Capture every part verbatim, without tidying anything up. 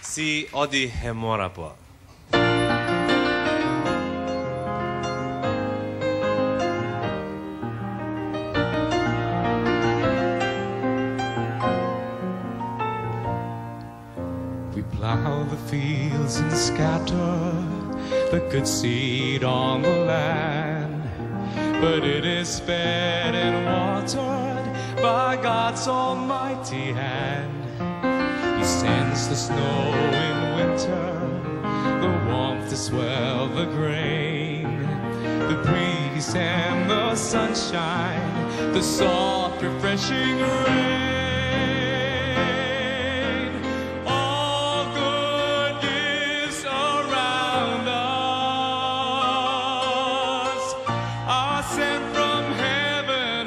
Si Audie Gemora po. We plow the fields and scatter the good seed on the land, but it is fed and watered by God's almighty hand. He sends the snow in winter, the warmth to swell the grain, the breeze and the sunshine, the soft refreshing rain. All good gifts around us are sent from heaven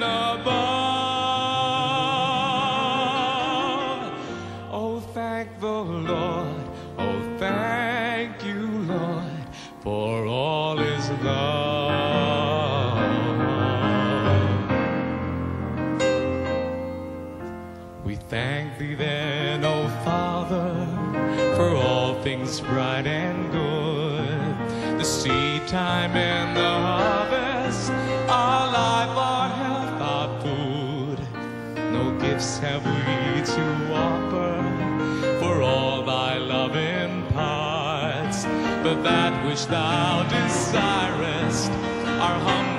above. Oh, thank the Lord, oh, thank you, Lord, for all His love. We thank Thee then, oh Father, for all things bright and good, the seed time and the harvest, our life, our health, our food. No gifts have we to offer, for all Thy love imparts, but that which Thou desirest, our humble